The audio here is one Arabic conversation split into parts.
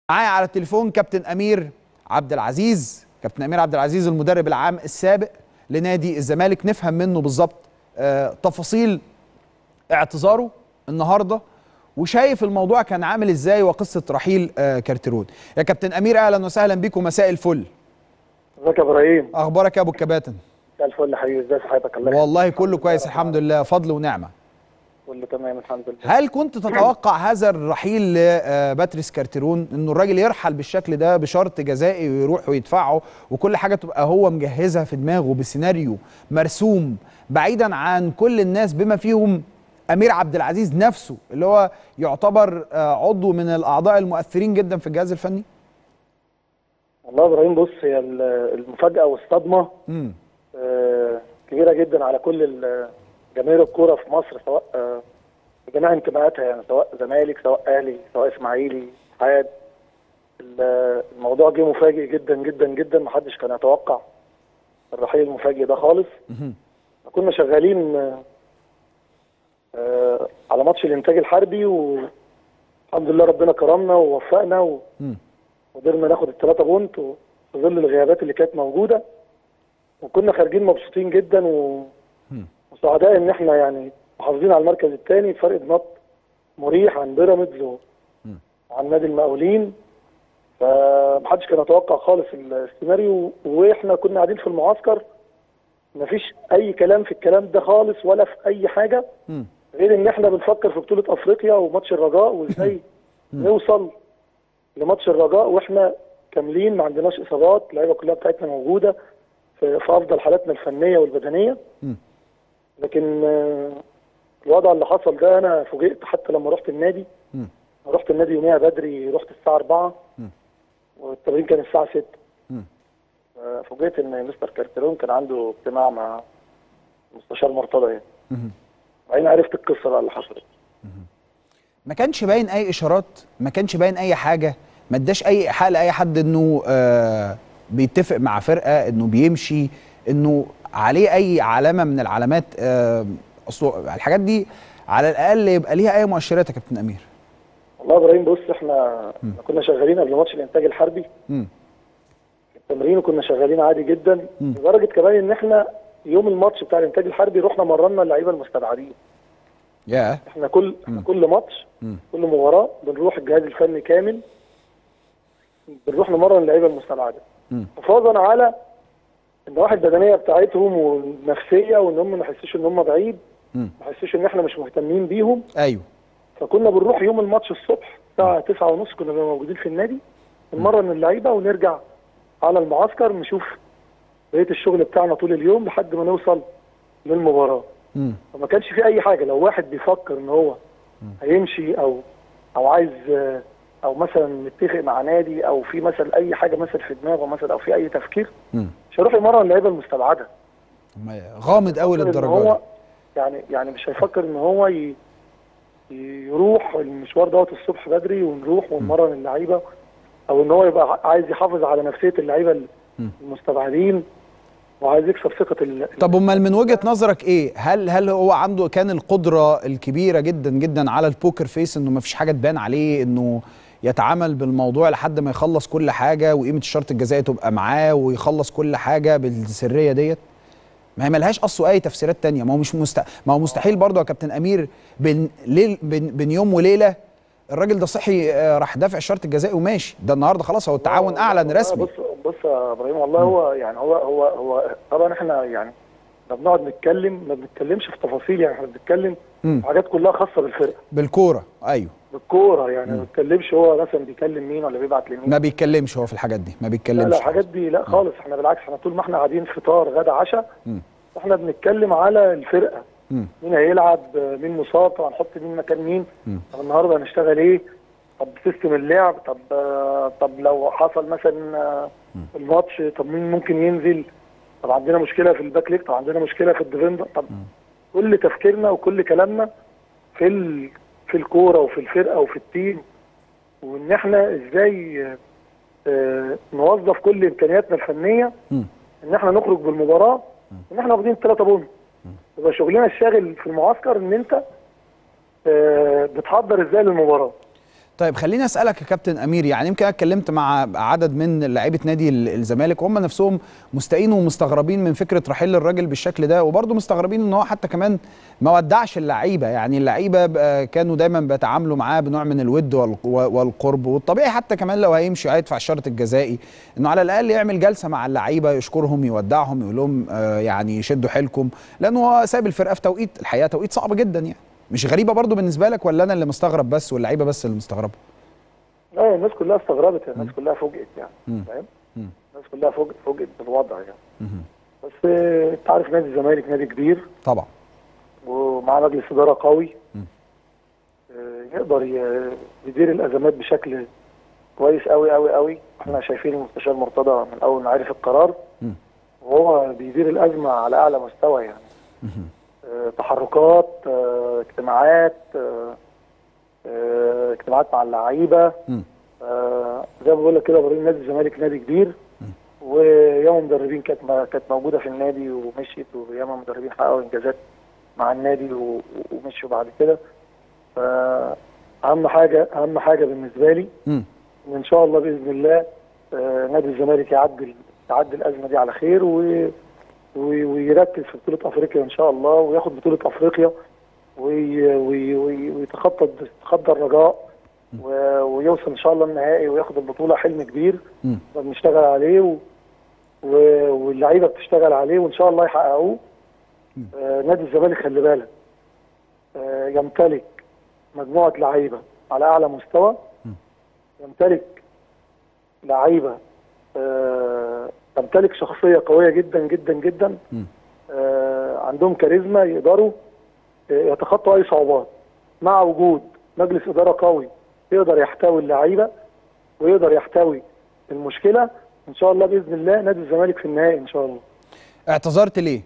معايا على التليفون كابتن أمير عبد العزيز. كابتن أمير عبد العزيز المدرب العام السابق لنادي الزمالك، نفهم منه بالظبط تفاصيل اعتذاره النهارده، وشايف الموضوع كان عامل ازاي وقصه رحيل كارتيرون. يا كابتن أمير اهلا وسهلا بيك ومساء الفل. ازيك يا ابراهيم؟ اخبارك يا ابو الكباتن؟ مساء الفل يا حبيبي، ازي صحتك؟ الله والله كله كويس الحمد لله، فضل ونعمه. كله تمام الحمد لله. هل كنت تتوقع هذا الرحيل لباتريس كارتيرون، انه الراجل يرحل بالشكل ده بشرط جزائي ويروح ويدفعه وكل حاجه تبقى هو مجهزها في دماغه بسيناريو مرسوم بعيدا عن كل الناس بما فيهم أمير عبد العزيز نفسه اللي هو يعتبر عضو من الأعضاء المؤثرين جدا في الجهاز الفني؟ والله يا ابراهيم بص، هي المفاجأة والصدمة كبيرة جدا على كل جماهير الكورة في مصر، سواء بجميع انتماءاتها، يعني سواء زمالك سواء أهلي سواء إسماعيلي اتحاد. الموضوع جه مفاجئ جدا جدا جدا، محدش كان يتوقع الرحيل المفاجئ ده خالص. كنا شغالين على ماتش الانتاج الحربي، والحمد لله ربنا كرمنا ووفقنا وقدرنا ناخد ال3 بونت في ظل الغيابات اللي كانت موجوده، وكنا خارجين مبسوطين جدا وسعداء ان احنا يعني محافظين على المركز الثاني بفرق نقط مريح عن بيراميدز وعن نادي المقاولين. فمحدش كان يتوقع خالص السيناريو، واحنا كنا قاعدين في المعسكر مفيش اي كلام في الكلام ده خالص ولا في اي حاجه غير ان احنا بنفكر في بطوله افريقيا وماتش الرجاء وازاي نوصل لماتش الرجاء واحنا كاملين، ما عندناش اصابات، اللعيبه كلها بتاعتنا موجوده في افضل حالاتنا الفنيه والبدنيه. لكن الوضع اللي حصل ده انا فوجئت حتى لما رحت النادي. رحت النادي يوميها بدري، رحت الساعه 4 والتمرين كان الساعه 6. فوجئت ان مستر كارتيرون كان عنده اجتماع مع مستشار مرتضى يعني. بعدين عرفت القصه بقى اللي حصلت. ما كانش باين اي اشارات، ما كانش باين اي حاجه، ما اداش اي ايحاء لاي حد انه بيتفق مع فرقه، انه بيمشي، انه عليه اي علامه من العلامات. اصل الحاجات دي على الاقل يبقى ليها اي مؤشرات يا كابتن امير. والله يا ابراهيم بص، احنا كنا شغالين قبل ماتش الانتاج الحربي التمرين، وكنا شغالين عادي جدا لدرجه كمان ان احنا يوم الماتش بتاع الانتاج الحربي رحنا مرنا اللعيبه المستبعدين. احنا كل ماتش كل مباراه بنروح الجهاز الفني كامل، بنروح نمرن اللعيبه المستبعده حفاظا على النواحي البدنيه بتاعتهم والنفسيه، وان هم ما يحسوش ان هم بعيد، ما يحسوش ان احنا مش مهتمين بيهم. ايوه. فكنا بنروح يوم الماتش الصبح الساعه 9:30 كنا بنبقى موجودين في النادي، نمرن اللعيبه ونرجع على المعسكر نشوف بقيه الشغل بتاعنا طول اليوم لحد ما نوصل للمباراه. فما كانش في اي حاجه، لو واحد بيفكر ان هو هيمشي او عايز او مثلا متفق مع نادي او في مثلا اي حاجه مثلا في دماغه مثلا او في اي تفكير، مش هيروح يمرن اللعيبه المستبعده. غامض قوي للدرجه دي. يعني مش هيفكر ان هو يروح المشوار دوت الصبح بدري ونروح ونمرن اللعيبه، او ان هو يبقى عايز يحافظ على نفسيه اللعيبه المستبعدين وعايز يكسب ثقه طب امال من وجهه نظرك ايه؟ هل هو عنده كان القدره الكبيره جدا جدا على البوكر فيس، انه ما فيش حاجه تبان عليه، انه يتعامل بالموضوع لحد ما يخلص كل حاجه وقيمه الشرط الجزائي تبقى معاه ويخلص كل حاجه بالسريه ديت؟ ما هي ملهاش اصلا اي تفسيرات تانية. ما هو مستحيل برضه يا كابتن امير بين يوم وليله الراجل ده صحي راح دافع الشرط الجزائي وماشي. ده النهارده خلاص هو التعاون اعلن رسمي. بص يا ابراهيم، والله هو يعني هو طبعا احنا يعني لما بنقعد نتكلم ما بنتكلمش في تفاصيل، يعني احنا بنتكلم في حاجات كلها خاصه بالفرقه بالكوره. ايوه بالكوره، يعني ما بيتكلمش هو مثلا بيكلم مين ولا بيبعت لمين، ما بيتكلمش هو في الحاجات دي، ما بيتكلمش. لا الحاجات دي لا خالص. احنا بالعكس، احنا طول ما احنا قاعدين فطار غدا عشاء احنا بنتكلم على الفرقه، مين هيلعب، مين مصاب، طب هنحط مين مكان مين، طب النهارده هنشتغل ايه، طب سيستم اللعب، طب لو حصل مثلا الماتش طب مين ممكن ينزل، طب عندنا مشكله في الباك ليك، طب عندنا مشكله في الديفندر. طب كل تفكيرنا وكل كلامنا في الكوره وفي الفرقه وفي التيم، وان احنا ازاي نوظف كل امكانياتنا الفنيه ان احنا نخرج بالمباراه ان احنا واخدين 3 بونت. يبقى شغلنا الشاغل في المعسكر ان انت بتحضر ازاي للمباراه. طيب خليني اسالك يا كابتن امير، يعني يمكن اتكلمت مع عدد من لعيبه نادي الزمالك وهم نفسهم مستائين ومستغربين من فكره رحيل الراجل بالشكل ده، وبرضه مستغربين ان هو حتى كمان ما ودعش اللعيبه. يعني اللعيبه كانوا دايما بيتعاملوا معاه بنوع من الود والقرب، والطبيعي حتى كمان لو هيمشي هيدفع الشرط الجزائي انه على الاقل يعمل جلسه مع اللعيبه يشكرهم يودعهم يقول لهم يعني شدوا حيلكم، لانه هو ساب الفرقه في توقيت الحقيقه توقيت صعب جدا. يعني مش غريبه برضو بالنسبه لك، ولا انا اللي مستغرب بس واللعيبه بس اللي مستغربه؟ لا الناس كلها استغربت، الناس كلها فوجئت يعني، فاهم؟ الناس كلها فوجئت بالوضع يعني. بس انت عارف نادي الزمالك نادي كبير طبعا، ومع مجلس اداره قوي يقدر يدير الازمات بشكل كويس قوي قوي قوي. احنا شايفين المستشار مرتضى من اول ما عرف القرار وهو بيدير الازمه على اعلى مستوى يعني. تحركات، اجتماعات مع اللعيبه. زي ما بقول لك كده ابراهيم، نادي الزمالك نادي كبير، وياما مدربين كانت موجوده في النادي ومشيت، وياما مدربين حققوا انجازات مع النادي ومشوا بعد كده. اهم حاجه بالنسبه لي ان شاء الله باذن الله نادي الزمالك يعدي الازمه دي على خير ويركز في بطوله افريقيا ان شاء الله، وياخد بطوله افريقيا ويتخطى الرجاء ويوصل ان شاء الله النهائي وياخد البطوله. حلم كبير بنشتغل عليه واللعيبه بتشتغل عليه وان شاء الله يحققوه. نادي الزمالك خلي بالك يمتلك مجموعه لعيبه على اعلى مستوى، يمتلك لعيبه تمتلك شخصيه قويه جدا جدا جدا، عندهم كاريزما يقدروا يتخطوا اي صعوبات مع وجود مجلس اداره قوي يقدر يحتوي اللعيبه ويقدر يحتوي المشكله. ان شاء الله باذن الله نادي الزمالك في النهائي ان شاء الله. اعتذرت ليه؟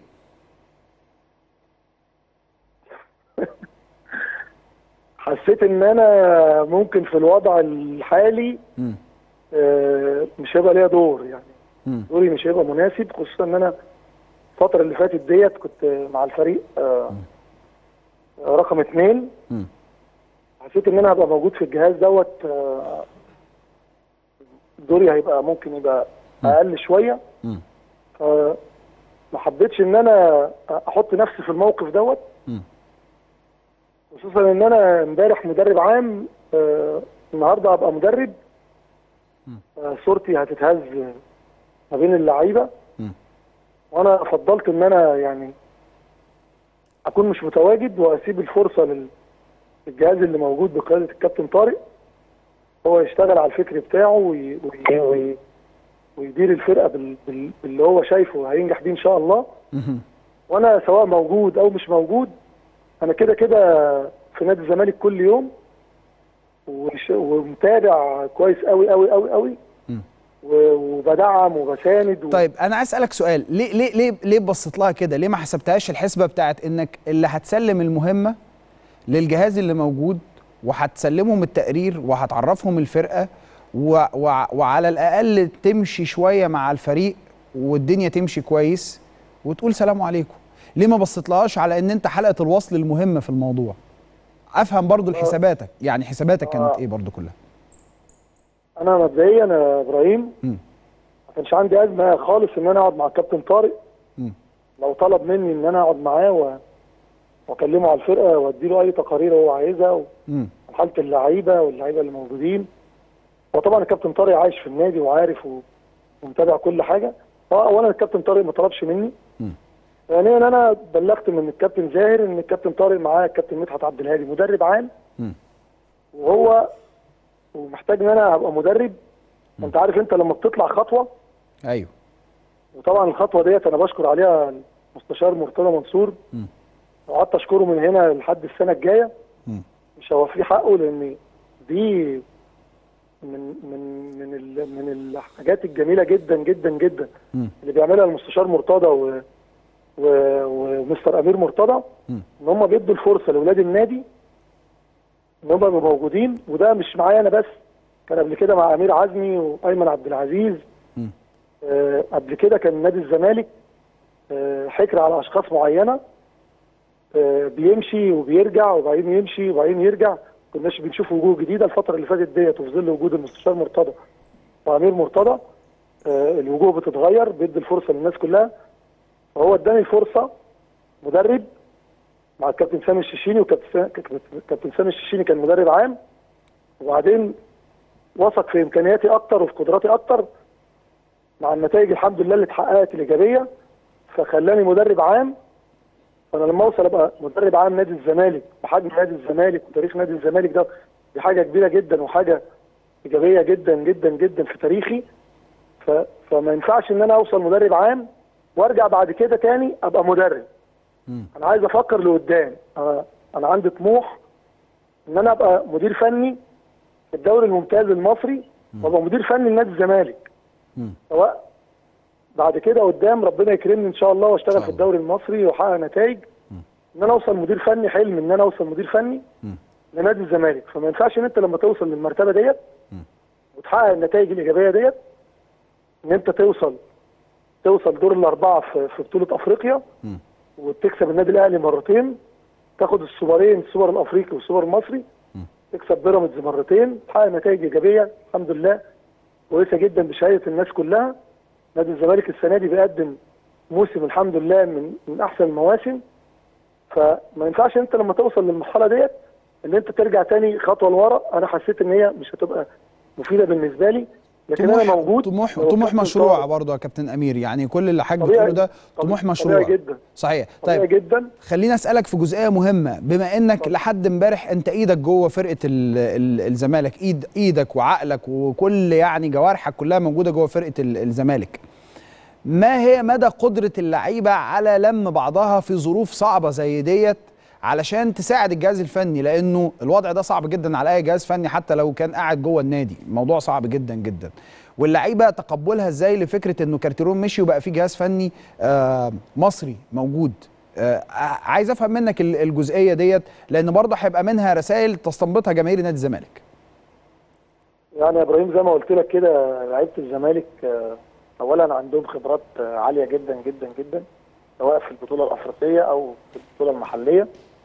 حسيت ان انا ممكن في الوضع الحالي مش هيبقى ليا دور، يعني دوري مش هيبقى مناسب، خصوصا ان انا الفتره اللي فاتت ديت كنت مع الفريق رقم 2. حسيت ان انا هبقى موجود في الجهاز دوت، دوري هيبقى ممكن يبقى اقل شويه. فما حبيتش ان انا احط نفسي في الموقف دوت، خصوصا ان انا امبارح مدرب عام، النهارده هبقى مدرب. صورتي هتتهز ما بين اللعيبه، وانا فضلت ان انا يعني اكون مش متواجد واسيب الفرصه للجهاز اللي موجود بقياده الكابتن طارق، هو يشتغل على الفكر بتاعه ويدير الفرقه باللي هو شايفه هينجح بيه ان شاء الله. وانا سواء موجود او مش موجود انا كده كده في نادي الزمالك كل يوم ومتابع كويس قوي قوي قوي قوي، وبدعم وبساند طيب انا عايز اسالك سؤال، ليه بصيت لها كده؟ ليه ما حسبتهاش الحسبه بتاعت انك اللي هتسلم المهمه للجهاز اللي موجود وهتسلمهم التقرير وهتعرفهم الفرقه وعلى الاقل تمشي شويه مع الفريق والدنيا تمشي كويس وتقول سلام عليكم؟ ليه ما بصيتلهاش على ان انت حلقه الوصل المهمه في الموضوع؟ افهم برضو الحساباتك، يعني حساباتك كانت ايه برضو كلها؟ انا مبدئيا يا ابراهيم ما كانش عندي ازمه خالص ان انا اقعد مع الكابتن طارق. لو طلب مني ان انا اقعد معاه واكلمه على الفرقه واديله اي تقارير هو عايزها حاله اللعيبه واللعيبه اللي موجودين. وطبعا الكابتن طارق عايش في النادي وعارف ومتابع كل حاجه. اولا الكابتن طارق ما طلبش مني، ثانيا انا بلغت من الكابتن زاهر ان الكابتن طارق معاه الكابتن مدحت عبد الهادي مدرب عام، وهو ومحتاج ان انا ابقى مدرب. انت عارف انت لما بتطلع خطوه، ايوه، وطبعا الخطوه ديت انا بشكر عليها المستشار مرتضى منصور، وقعدت اشكره من هنا لحد السنه الجايه، مش هوفيه حقه، لان دي من الحاجات الجميله جدا جدا جدا اللي بيعملها المستشار مرتضى ومستر امير مرتضى، ان هم بيدوا الفرصه لاولاد النادي ان هم يبقوا موجودين. وده مش معايا انا بس، كان قبل كده مع امير عزمي وايمن عبد العزيز. قبل كده كان نادي الزمالك حكر على اشخاص معينه، بيمشي وبيرجع وبعدين يمشي وبعدين يرجع، كناش بنشوف وجوه جديده الفتره اللي فاتت ديت، وفي ظل وجود المستشار مرتضى وامير مرتضى الوجوه بتتغير، بيدي الفرصه للناس كلها. فهو اداني الفرصه مدرب مع الكابتن سامي الشيشيني، وكابتن سامي الشيشيني كان مدرب عام، وبعدين وثق في امكانياتي اكتر وفي قدراتي اكتر مع النتائج الحمد لله اللي اتحققت الايجابيه، فخلاني مدرب عام. فانا لما اوصل ابقى مدرب عام نادي الزمالك بحجم نادي الزمالك وتاريخ نادي الزمالك ده، دي حاجه كبيره جدا وحاجه ايجابيه جدا جدا جدا في تاريخي. فما ينفعش ان انا اوصل مدرب عام وارجع بعد كده تاني ابقى مدرب. انا عايز افكر لقدام. انا عندي طموح ان انا ابقى مدير فني في الدوري الممتاز المصري وابقى مدير فني لنادي الزمالك. سواء بعد كده قدام ربنا يكرمني ان شاء الله واشتغل في الدوري المصري واحقق نتائج، ان انا اوصل مدير فني، حلم ان انا اوصل مدير فني لنادي الزمالك. فما ينفعش ان انت لما توصل للمرتبه ديت وتحقق النتائج الايجابيه ديت ان انت توصل دور الاربعه في بطوله افريقيا وتكسب النادي الاهلي مرتين، تاخد السوبرين، السوبر الافريقي والسوبر المصري، تكسب بيراميدز مرتين، تحقق نتائج ايجابيه الحمد لله كويسه جدا بشهاده الناس كلها. نادي الزمالك السنه دي بيقدم موسم الحمد لله من احسن المواسم. فما ينفعش انت لما توصل للمرحله ديت ان انت ترجع تاني خطوه لورا. انا حسيت ان هي مش هتبقى مفيده بالنسبه لي، لكن انا موجود. طموح مشروع برضه يا كابتن امير، يعني كل اللي حضرتك بتقوله ده طموح مشروع. طبيعي جدا. صحيح. طبيعي طيب جدا. خليني اسالك في جزئيه مهمه، بما انك لحد امبارح انت ايدك جوه فرقه الزمالك، ايدك وعقلك وكل يعني جوارحك كلها موجوده جوه فرقه الزمالك. ما هي مدى قدره اللعيبه على لم بعضها في ظروف صعبه زي ديت علشان تساعد الجهاز الفني؟ لانه الوضع ده صعب جدا على اي جهاز فني حتى لو كان قاعد جوه النادي، الموضوع صعب جدا جدا. واللعيبه تقبلها ازاي لفكره انه كارتيرون مشي وبقى في جهاز فني مصري موجود؟ عايز افهم منك الجزئيه ديت، لان برضه هيبقى منها رسائل تستنبطها جماهير نادي الزمالك. يعني يا ابراهيم زي ما قلت لك كده، لعيبه الزمالك اولا عندهم خبرات عاليه جدا جدا جدا، سواء في البطوله الافريقيه او في البطوله المحليه.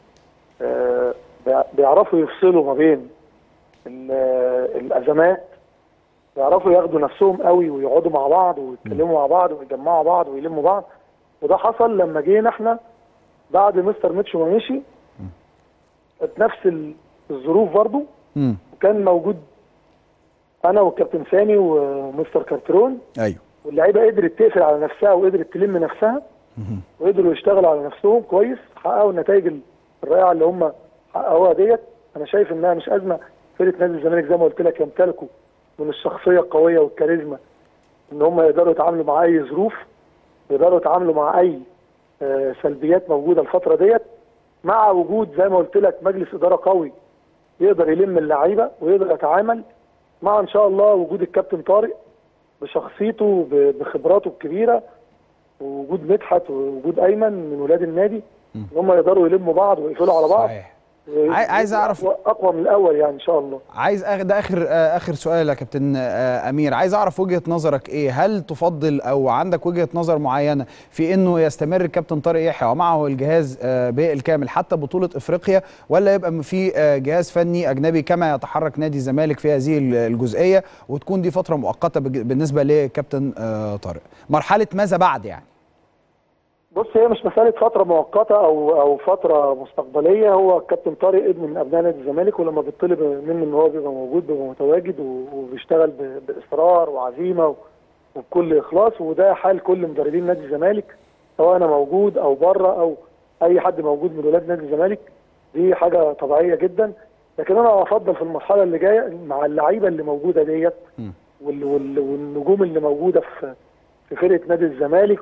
بيعرفوا يفصلوا ما بين الازمات، بيعرفوا ياخدوا نفسهم قوي ويقعدوا مع بعض ويتكلموا مع بعض ويجمعوا بعض ويلموا بعض. وده حصل لما جينا احنا بعد مستر ميتشو ما مشي، كانت نفس الظروف برضو، وكان موجود انا والكابتن سامي ومستر كارترون. ايوه. واللعيبه قدرت تقفل على نفسها وقدرت تلم نفسها وقدروا يشتغلوا على نفسهم كويس، حققوا النتائج الرائعه اللي هم حققوها ديت. انا شايف انها مش ازمه. فرقه نادي الزمالك زي ما قلت لك يمتلكوا من الشخصيه القويه والكاريزما ان هم يقدروا يتعاملوا مع اي ظروف، يقدروا يتعاملوا مع اي سلبيات موجوده الفتره ديت، مع وجود زي ما قلت لك مجلس اداره قوي يقدر يلم اللعيبه ويقدر يتعامل مع ان شاء الله وجود الكابتن طارق بشخصيته بخبراته الكبيره، ووجود مدحت ووجود ايمن من ولاد النادي، ان هم يقدروا يلموا بعض ويقفلوا على بعض. صحيح. عايز اعرف اقوى من الاول يعني ان شاء الله. ده اخر سؤال يا كابتن امير، عايز اعرف وجهه نظرك ايه؟ هل تفضل او عندك وجهه نظر معينه في انه يستمر الكابتن طارق يحيى ومعه الجهاز بالكامل حتى بطوله افريقيا، ولا يبقى في جهاز فني اجنبي كما يتحرك نادي الزمالك في هذه الجزئيه، وتكون دي فتره مؤقته بالنسبه لكابتن طارق؟ مرحله ماذا بعد يعني؟ بص، هي مش مساله فتره مؤقته او فتره مستقبليه. هو الكابتن طارق ابن من ابناء نادي الزمالك، ولما بيطلب منه ان هو بيبقى موجود بيبقى متواجد وبيشتغل باصرار وعزيمه وبكل اخلاص. وده حال كل مدربين نادي الزمالك، سواء انا موجود او بره او اي حد موجود من ولاد نادي الزمالك. دي حاجه طبيعيه جدا. لكن انا افضل في المرحله اللي جايه مع اللعيبه اللي موجوده ديت والنجوم اللي موجوده في فرقه نادي الزمالك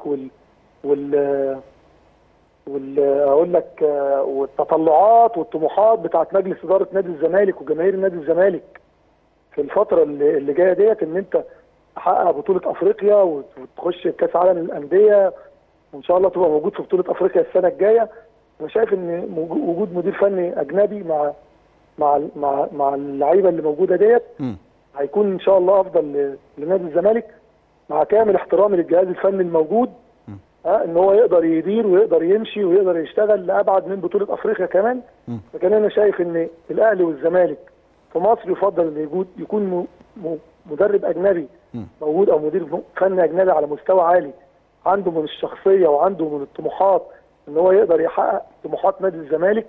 اقول لك والتطلعات والطموحات بتاعت مجلس اداره نادي الزمالك وجماهير نادي الزمالك في الفتره اللي جايه ديت، ان انت تحقق بطوله افريقيا وتخش كاس عالم للانديه، وان شاء الله تبقى موجود في بطوله افريقيا السنه الجايه. انا شايف ان وجود مدير فني اجنبي مع اللعيبه اللي موجوده ديت هيكون ان شاء الله افضل لنادي الزمالك، مع كامل احترامي للجهاز الفني الموجود ان هو يقدر يدير ويقدر يمشي ويقدر يشتغل لابعد من بطوله افريقيا كمان. فكان انا شايف ان الاهلي والزمالك في مصر يفضل ان يكون مدرب اجنبي موجود، او مدير فني اجنبي على مستوى عالي، عنده من الشخصيه وعنده من الطموحات ان هو يقدر يحقق طموحات نادي الزمالك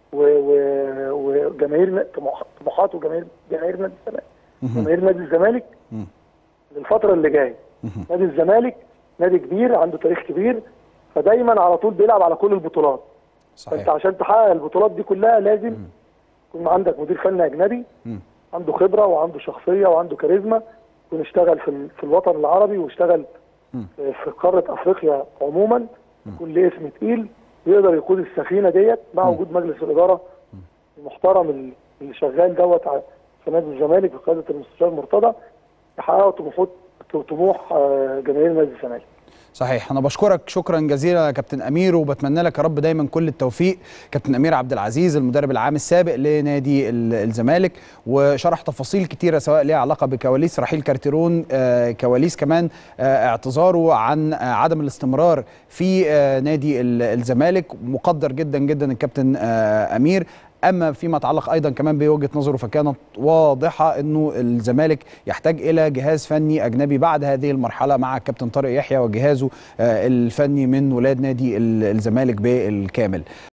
وجماهير طموحات وجماهير نادي الزمالك، جماهير نادي الزمالك للفتره اللي جايه. نادي الزمالك نادي كبير عنده تاريخ كبير، فدايما على طول بيلعب على كل البطولات. صحيح. فانت عشان تحقق البطولات دي كلها لازم يكون عندك مدير فني اجنبي عنده خبره وعنده شخصيه وعنده كاريزما، يكون اشتغل في الوطن العربي واشتغل في قاره افريقيا عموما، يكون له اسم تقيل ويقدر يقود السفينه ديت مع وجود مجلس الاداره المحترم اللي شغال دوت في نادي الزمالك بقياده المستشار مرتضى، يحققوا طموح جماهير نادي الزمالك. صحيح. انا بشكرك شكرا جزيلا يا كابتن امير، وبتمنى لك يا رب دايما كل التوفيق. كابتن امير عبد العزيز المدرب العام السابق لنادي الزمالك، وشرح تفاصيل كتيره سواء ليها علاقه بكواليس رحيل كارتيرون، كواليس كمان اعتذاره عن عدم الاستمرار في نادي الزمالك. مقدر جدا جدا الكابتن امير. اما فيما يتعلق ايضا كمان بوجهه نظره، فكانت واضحه انه الزمالك يحتاج الى جهاز فني اجنبي بعد هذه المرحله مع الكابتن طارق يحيى وجهازه الفني من ولاد نادي الزمالك بالكامل.